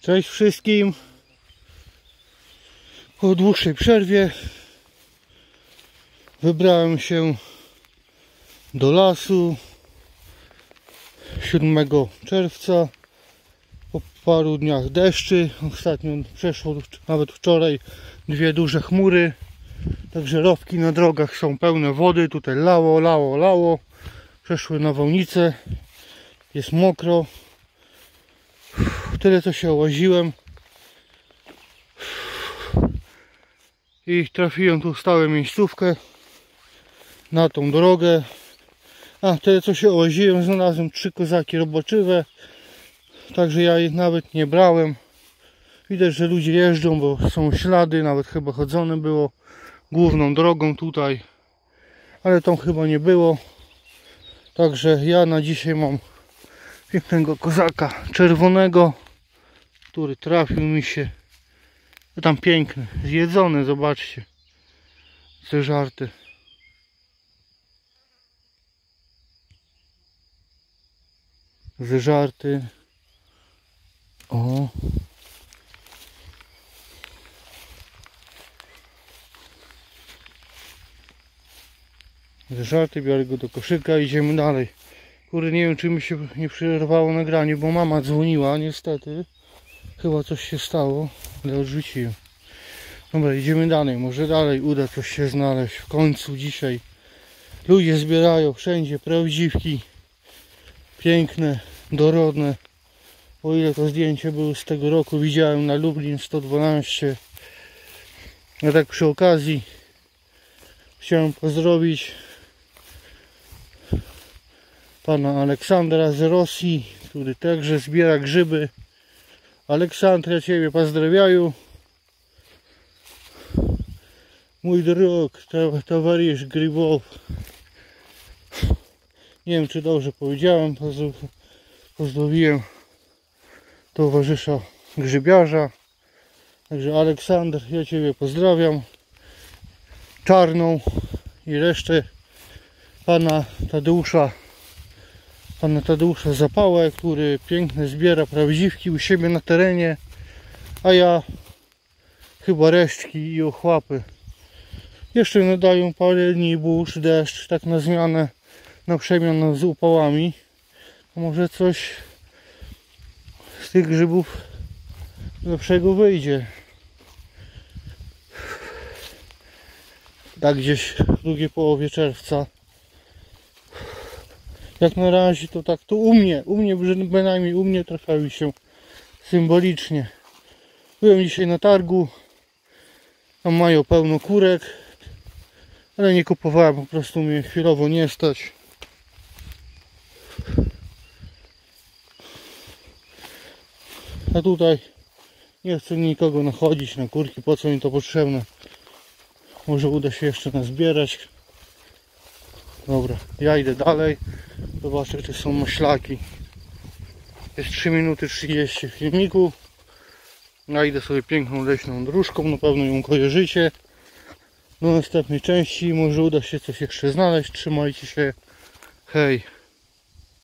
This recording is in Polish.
Cześć wszystkim. Po dłuższej przerwie wybrałem się do lasu 7 czerwca po paru dniach deszczy. Ostatnio przeszło, nawet wczoraj, 2 duże chmury, także rowki na drogach są pełne wody. Tutaj lało, przeszły nawałnice, jest mokro. Tyle co się łaziłem i trafiłem tu w stałą miejscówkę na tą drogę. Tyle co się łaziłem, znalazłem 3 kozaki roboczywe, także ja ich nawet nie brałem. Widać, że ludzie jeżdżą, bo są ślady, nawet chyba chodzone było główną drogą tutaj, ale tam chyba nie było. Także ja na dzisiaj mam pięknego kozaka czerwonego, który trafił mi się. Tam piękny, zjedzony, zobaczcie, zeżarty. Zeżarty. O. Zeżarty, biorę go do koszyka, idziemy dalej. Kurde, nie wiem, czy mi się nie przerwało nagranie, bo mama dzwoniła, niestety. Chyba coś się stało, ale odrzuciłem. Dobra, idziemy dalej, może dalej uda coś się znaleźć. W końcu dzisiaj ludzie zbierają wszędzie prawdziwki. Piękne, dorodne. O ile to zdjęcie było z tego roku, widziałem na Lublin 112. A tak przy okazji chciałem pozdrowić pana Aleksandra z Rosji, który także zbiera grzyby. Aleksandr, ja Ciebie pozdrawiam. Mój drogi towarzysz Grybow. Nie wiem, czy dobrze powiedziałem. Pozdrowiłem towarzysza grzybiarza. Także Aleksander, ja Ciebie pozdrawiam. Czarną i resztę pana Tadeusza Zapałę, który pięknie zbiera prawdziwki u siebie na terenie, a ja chyba resztki i ochłapy. Jeszcze nadają parę dni burz, deszcz, tak na zmianę, na przemian z upałami. To może coś z tych grzybów lepszego wyjdzie. Tak gdzieś w drugiej połowie czerwca. Jak na razie to tak, to u mnie bynajmniej u mnie trafiały się symbolicznie. Byłem dzisiaj na targu, tam mają pełno kurek, ale nie kupowałem, po prostu mnie chwilowo nie stać. A tutaj nie chcę nikogo nachodzić na kurki, po co mi to potrzebne. Może uda się jeszcze nazbierać. Dobra, ja idę dalej. Zobaczę, czy są maślaki. Jest 3 minuty 30 w filmiku. Ja idę sobie piękną leśną dróżką, na pewno ją kojarzycie. Do następnej części może uda się coś jeszcze znaleźć. Trzymajcie się. Hej.